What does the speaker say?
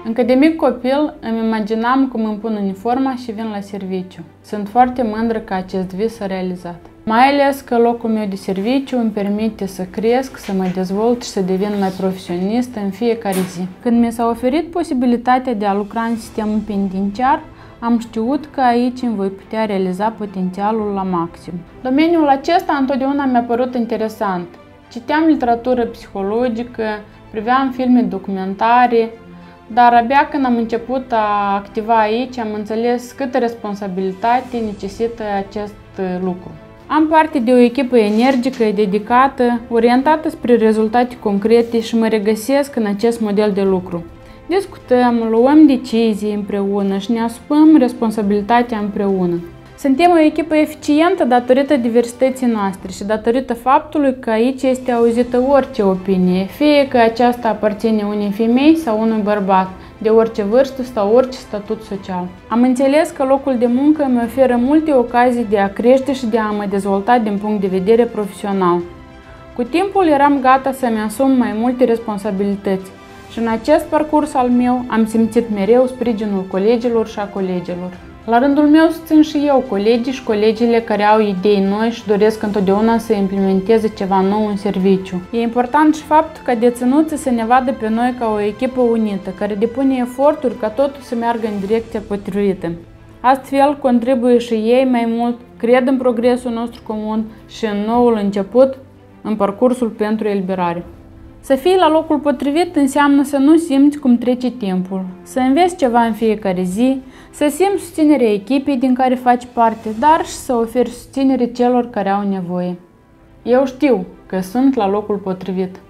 Încă de mic copil îmi imaginam cum îmi pun uniforma și vin la serviciu. Sunt foarte mândră că acest vis s-a realizat. Mai ales că locul meu de serviciu îmi permite să cresc, să mă dezvolt și să devin mai profesionistă în fiecare zi. Când mi s-a oferit posibilitatea de a lucra în sistemul penitenciar, am știut că aici îmi voi putea realiza potențialul la maxim. Domeniul acesta întotdeauna mi-a părut interesant. Citeam literatură psihologică, priveam filme documentare, dar abia când am început a activa aici, am înțeles câtă responsabilitate necesită acest lucru. Am parte de o echipă energică, dedicată, orientată spre rezultate concrete și mă regăsesc în acest model de lucru. Discutăm, luăm decizii împreună și ne asumăm responsabilitatea împreună. Suntem o echipă eficientă datorită diversității noastre și datorită faptului că aici este auzită orice opinie, fie că aceasta aparține unei femei sau unui bărbat, de orice vârstă sau orice statut social. Am înțeles că locul de muncă îmi oferă multe ocazii de a crește și de a mă dezvolta din punct de vedere profesional. Cu timpul eram gata să-mi asum mai multe responsabilități și în acest parcurs al meu am simțit mereu sprijinul colegilor și a colegilor. La rândul meu susțin și eu colegii și colegile care au idei noi și doresc întotdeauna să implementeze ceva nou în serviciu. E important și faptul ca deținuții să ne vadă pe noi ca o echipă unită, care depune eforturi ca totul să meargă în direcția potrivită. Astfel, contribuie și ei mai mult, cred în progresul nostru comun și în noul început, în parcursul pentru eliberare. Să fii la locul potrivit înseamnă să nu simți cum trece timpul, să înveți ceva în fiecare zi, să simți susținerea echipei din care faci parte, dar și să oferi susținere celor care au nevoie. Eu știu că sunt la locul potrivit.